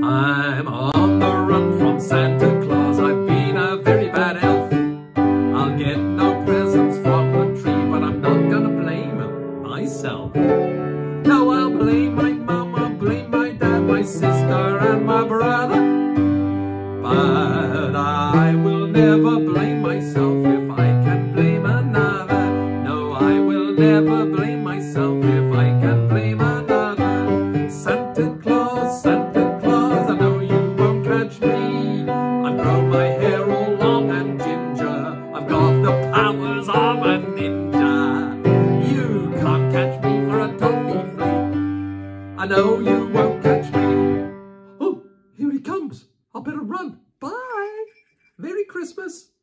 I'm on the run from Santa Claus. I've been a very bad elf. I'll get no presents from the tree, but I'm not gonna blame myself. No, I'll blame my mum, I'll blame my dad, my sister and my brother. But I will never blame myself if I can blame another. No, I will never blame myself if I can blame another. Santa Claus, Santa Claus, I know you won't catch me. I've grown my hair all long and ginger. I've got the powers of a ninja. You can't catch me for a toffee flea. I know you won't catch me. Oh, here he comes. I better run. Bye. Merry Christmas.